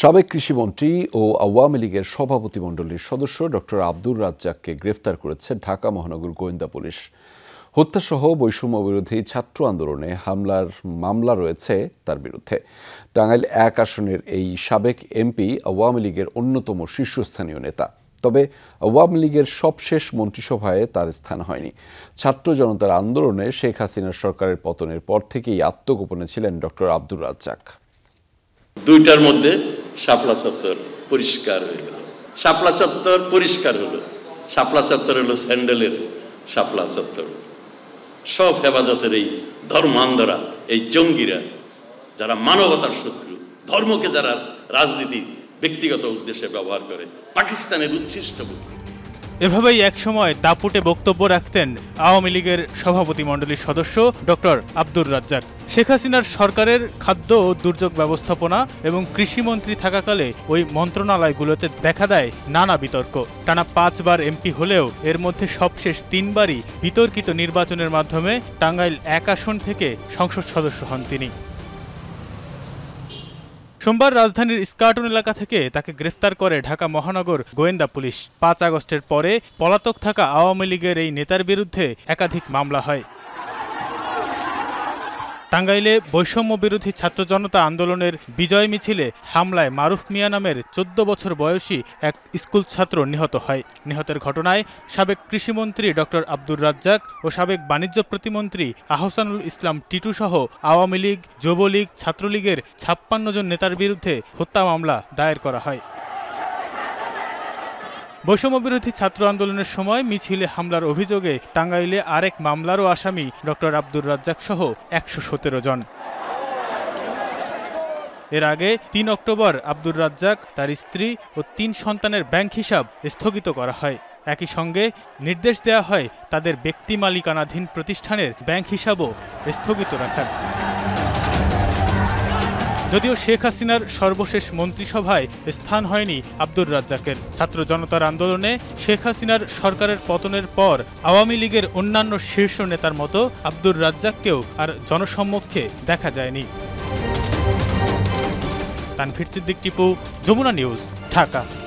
সাবেক কৃষিমন্ত্রী ও আওয়ামী লীগের সভাপতিমণ্ডলীর সদস্য ডক্টর আব্দুর রাজ্জাককে গ্রেফতার করেছে ঢাকা মহানগর গোয়েন্দা পুলিশ। হত্যাসহ বৈষম্য বিরোধী ছাত্র আন্দোলনে হামলার মামলা রয়েছে তার বিরুদ্ধে। টাঙ্গাইল ১ আসনের এই সাবেক এমপি আওয়ামী লীগের অন্যতম শীর্ষস্থানীয় নেতা। তবে আওয়ামী লীগের সবশেষ মন্ত্রিসভায় তার স্থান হয়নি। ছাত্র জনতার আন্দোলনে শেখ হাসিনার সরকারের পতনের পর থেকেই আত্মগোপনে ছিলেন ডক্টর আব্দুর রাজ্জাক। দুইটার মধ্যে শাপলা চত্বর পরিষ্কার হয়ে গেল। শাপলা চত্বর পরিষ্কার হলো। শাপলা চত্বর হলো স্যান্ডেলের শাপলা চত্বর। সব হেফাজতের এই ধর্মান্ধরা, এই জঙ্গিরা, যারা মানবতার শত্রু, ধর্মকে যারা রাজনীতি ব্যক্তিগত উদ্দেশ্যে ব্যবহার করে, পাকিস্তানের উচ্ছিষ্ট। এভাবেই একসময় দাপুটে বক্তব্য রাখতেন আওয়ামী লীগের সভাপতিমণ্ডলীর সদস্য ডক্টর আব্দুর রাজ্জাক। শেখ হাসিনার সরকারের খাদ্য ও দুর্যোগ ব্যবস্থাপনা এবং কৃষিমন্ত্রী থাকাকালে ওই মন্ত্রণালয়গুলোতে দেখা দেয় নানা বিতর্ক। টানা ৫ বার এমপি হলেও এর মধ্যে সবশেষ ৩ বারই বিতর্কিত নির্বাচনের মাধ্যমে টাঙ্গাইল ১ আসন থেকে সংসদ সদস্য হন তিনি। সোমবার রাজধানীর ইস্কাটন এলাকা থেকে তাকে গ্রেফতার করে ঢাকা মহানগর গোয়েন্দা পুলিশ। ৫ আগস্টের পরে পলাতক থাকা আওয়ামী লীগের এই নেতার বিরুদ্ধে একাধিক মামলা হয়। টাঙ্গাইলে বৈষম্য বিরোধী ছাত্র জনতা আন্দোলনের বিজয় মিছিলে হামলায় মারুফ মিয়া নামের ১৪ বছর বয়সী এক স্কুল ছাত্র নিহত হয়। নিহতের ঘটনায় সাবেক কৃষিমন্ত্রী ডক্টর আব্দুর রাজ্জাক ও সাবেক বাণিজ্য প্রতিমন্ত্রী আহসানুল ইসলাম টিটু সহ আওয়ামী লীগ, যুবলীগ, ছাত্রলীগের ৫৬ জন নেতার বিরুদ্ধে হত্যা মামলা দায়ের করা হয়। বৈষম্য বিরোধী ছাত্র আন্দোলনের সময় মিছিলে হামলার অভিযোগে টাঙ্গাইলে আরেক মামলারও আসামি ডক্টর আব্দুর রাজ্জাক সহ ১১৭ জন। এর আগে ৩ অক্টোবর আব্দুর রাজ্জাক, তার স্ত্রী ও ৩ সন্তানের ব্যাংক হিসাব স্থগিত করা হয়। একই সঙ্গে নির্দেশ দেওয়া হয় তাদের ব্যক্তি মালিকানাধীন প্রতিষ্ঠানের ব্যাংক হিসাবও স্থগিত রাখার। যদিও শেখ হাসিনার সর্বশেষ মন্ত্রিসভায় স্থান হয়নি আব্দুর রাজ্জাকের। ছাত্র জনতার আন্দোলনে শেখ হাসিনার সরকারের পতনের পর আওয়ামী লীগের অন্যান্য শীর্ষ নেতার মতো আব্দুর রাজ্জাককেও আর জনসম্মুখে দেখা যায়নি। তানভীর সিদ্দিক টিপু, যমুনা নিউজ, ঢাকা।